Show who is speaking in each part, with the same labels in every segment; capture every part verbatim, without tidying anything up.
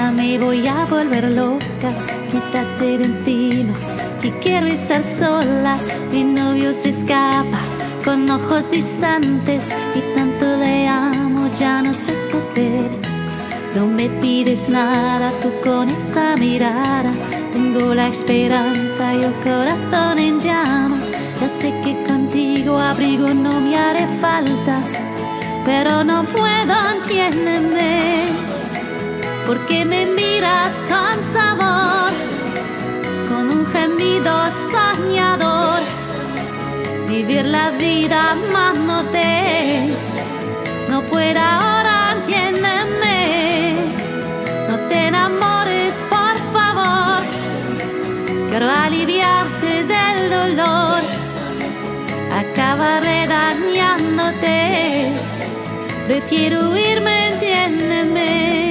Speaker 1: ya me voy a volver loca. Quítate de encima, que quiero estar sola. Mi novio se escapa con ojos distantes y tanto le amo, ya no sé qué hacer. No me pides nada, tú con esa mirada. Tengo la esperanza y el corazón en llamas. Ya sé que contigo abrigo no me haré falta, pero no puedo, entiéndeme. Porque me miras con sabor, con un gemido soñador. Vivir la vida más no te, no puedo ahora, entiéndeme. No te enamores, por favor. Quiero aliviarte del dolor. Acabaré dañándote. Prefiero irme, entiéndeme.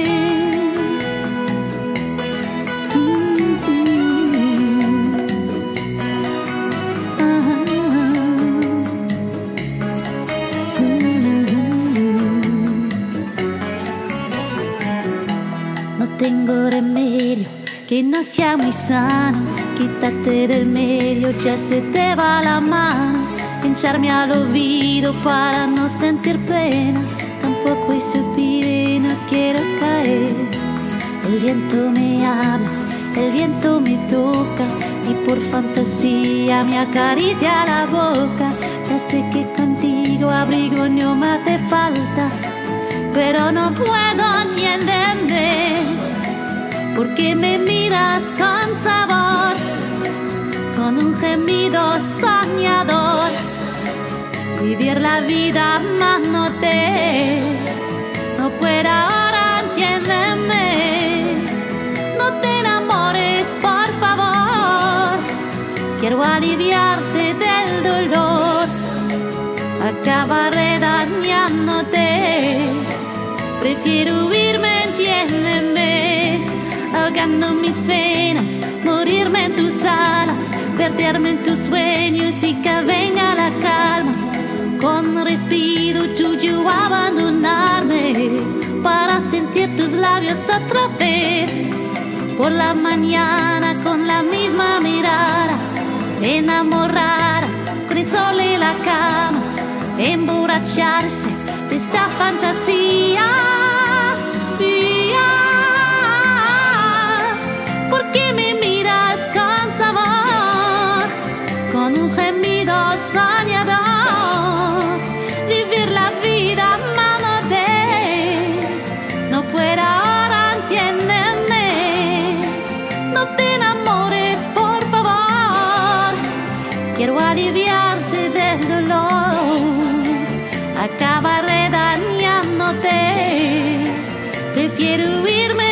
Speaker 1: No tengo remedio que no sea muy sano. Quítate del medio, ya se te va la mano. Pincharme al oído para no sentir pena. Tampoco es suspiro, no quiero caer. El viento me habla, el viento me toca, y por fantasía me acaricia la boca. Ya sé que contigo abrigo no me hace falta, pero no puedo, entiéndeme. Porque me miras con sabor, con un gemido soñador. Vivir la vida más no te, no puedo ahora, entiéndeme. No te enamores, por favor. Quiero aliviarte del dolor. Acabaré dañándote. Prefiero irme, entiéndeme. Ahogando mis penas, morirme en tus alas, perderme en tus sueños y que venga la calma. Con respiro tuyo abandonarme para sentir tus labios otra vez. Por la mañana con la misma mirada, enamorada con el sol y la cama, emborracharse de esta fantasía. Porque me miras con sabor, con un gemido soñador. Vivir la vida más de, no puedo ahora, entiéndeme. No te enamores, por favor. Quiero aliviarte del dolor. Acabaré dañándote. Prefiero irme